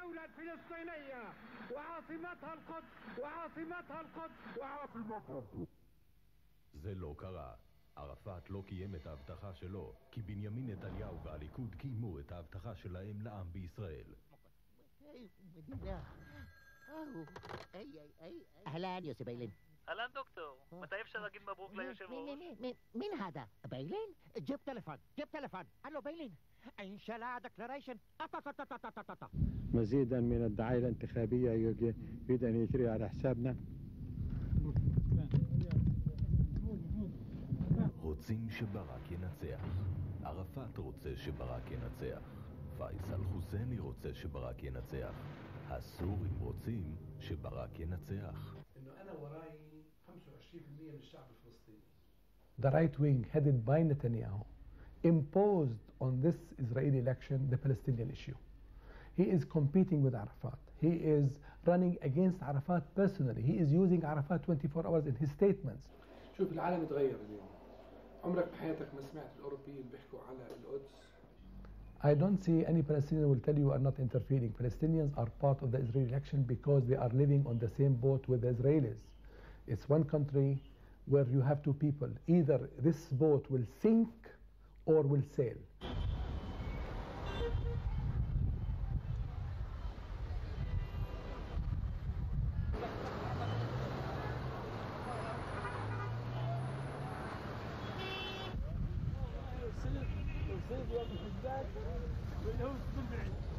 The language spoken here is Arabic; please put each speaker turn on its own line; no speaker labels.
الدولة الفلسطينية وعاصمتها القدس وعاصمتها القدس وعاصمتها القدس.
זה לא קרה. ערפאת לא קיים את ההבטחה שלו, כי בנימין נתניהו והליכוד קיימו את ההבטחה שלהם לעם בישראל.
אהלן, יוסי ביילין.
אהלן דוקטור, מתי אפשר להגיד מברוק ליושב ראש?
מין هذا? ביילין? جيب تلفون. الو ביילין. إن شاء الله declaration.
مزيدا من الدعاية الانتخابية يريد أن يجري على حسابنا.
רוצים שברק ינצח. ערפאת רוצה שברק ינצח. פייסל חוסייני רוצה שברק ינצח. הסורים רוצים שברק ינצח.
أنا وراي 25% من الشعب الفلسطيني.
The right wing headed by Netanyahu imposed on this Israeli election the Palestinian issue. He is competing with Arafat. He is running against Arafat personally. He is using Arafat 24 hours in his statements.
شوف العالم اتغير اليوم. عمرك بحياتك ما سمعت الأوروبيين بيحكوا على القدس.
I don't see any Palestinian will tell you are not interfering. Palestinians are part of the Israeli election because they are living on the same boat with the Israelis. It's one country where you have two people. Either this boat will sink or will sail.
الصيد والحداد والهوس بالبعيد